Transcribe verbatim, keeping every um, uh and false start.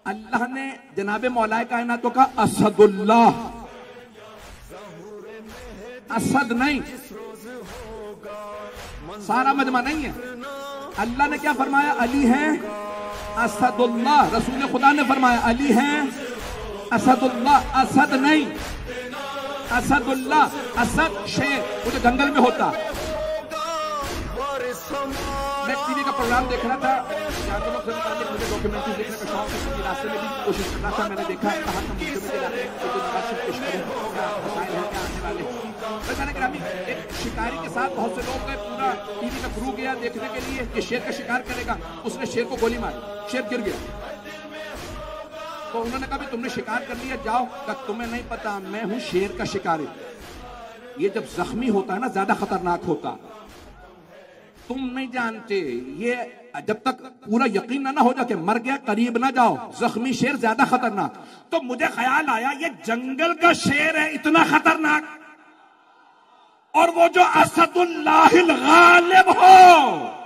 اللہ نے جناب مولا کائنات کو کہا اسد اللہ، اسد نہیں، سارا مجمع نہیں ہے. اللہ نے کیا فرمایا؟ علی ہے اسد اللہ. رسول خدا نے فرمایا علی ہے اسد اللہ، اسد نہیں، اسد اللہ. اسد شیر وہ جو جنگل میں ہوتا. میں ٹی وی کا پروگرام دیکھ رہا تھا، جانوروں سے متعلق مجھے ڈاکیومنٹری دیکھنے کا شوق ہے. راستے میں بھی کوشش کر رہا تھا، میں نے دیکھا کہاں کا ملک میں علاقے پیش کروں کیا مسائل ہیں، کیا آنے والے. میں نے کہا ایک شکاری کے ساتھ بہت سے لوگ گئے، پورا ٹی وی کا کرو گیا دیکھنے کے لیے کہ شیر کا شکار کرے گا. اس نے شیر کو گولی ماری، شیر گر گیا. تو انہوں نے کہا تم نے شکار کر لیا جاؤ. کہ تمہیں نہیں پتا میں ہوں شیر کا شکاری. یہ جب زخمی ہوتا ہے نا زیادہ خطرناک ہوتا. تم نہیں جانتے، یہ جب تک پورا یقین نہ ہو جا کہ مر گیا قریب نہ جاؤ. زخمی شیر زیادہ خطرناک. تو مجھے خیال آیا یہ جنگل کا شیر ہے اتنا خطرناک، اور وہ جو اسد اللہ الغالب ہو